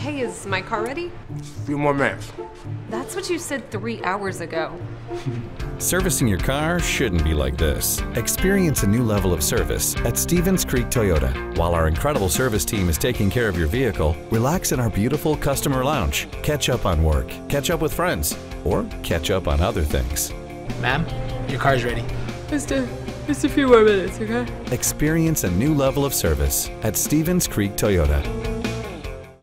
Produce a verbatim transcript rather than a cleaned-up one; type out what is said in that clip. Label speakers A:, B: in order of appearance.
A: Hey, is my car ready?
B: Few more minutes.
A: That's what you said three hours ago.
C: Servicing your car shouldn't be like this. Experience a new level of service at Stevens Creek Toyota. While our incredible service team is taking care of your vehicle, relax in our beautiful customer lounge. Catch up on work, catch up with friends, or catch up on other things.
D: Ma'am, your car's ready.
A: Just a, just a few more minutes, okay?
C: Experience a new level of service at Stevens Creek Toyota.